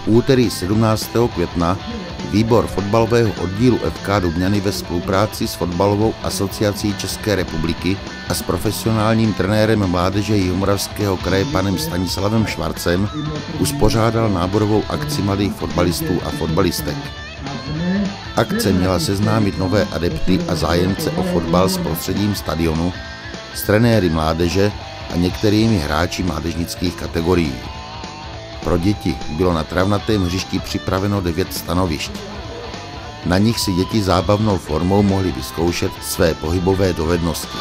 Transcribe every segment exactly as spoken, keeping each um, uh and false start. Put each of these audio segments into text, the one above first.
úterý sedmnáctého května výbor fotbalového oddílu F K Dubňany ve spolupráci s Fotbalovou asociací České republiky a s profesionálním trenérem mládeže Jihomoravského kraje panem Stanislavem Švarcem uspořádal náborovou akci mladých fotbalistů a fotbalistek. Akce měla seznámit nové adepty a zájemce o fotbal s prostředím stadionu, s trenéry mládeže a některými hráči mládežnických kategorií. Pro děti bylo na travnatém hřišti připraveno devět stanovišť. Na nich si děti zábavnou formou mohly vyzkoušet své pohybové dovednosti.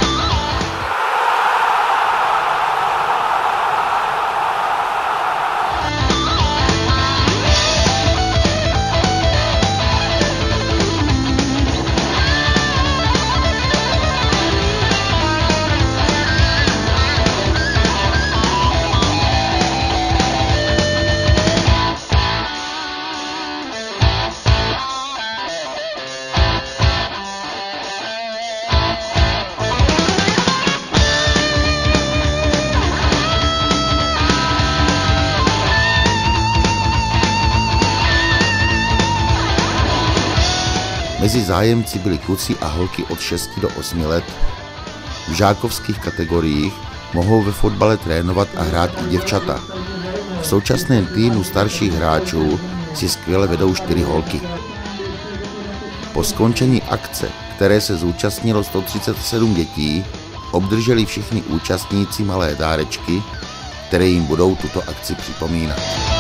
Mezi zájemci byli kluci a holky od šesti do osmi let. V žákovských kategoriích mohou ve fotbale trénovat a hrát i děvčata. V současném týmu starších hráčů si skvěle vedou čtyři holky. Po skončení akce, které se zúčastnilo sto třicet sedm dětí, obdrželi všichni účastníci malé dárečky, které jim budou tuto akci připomínat.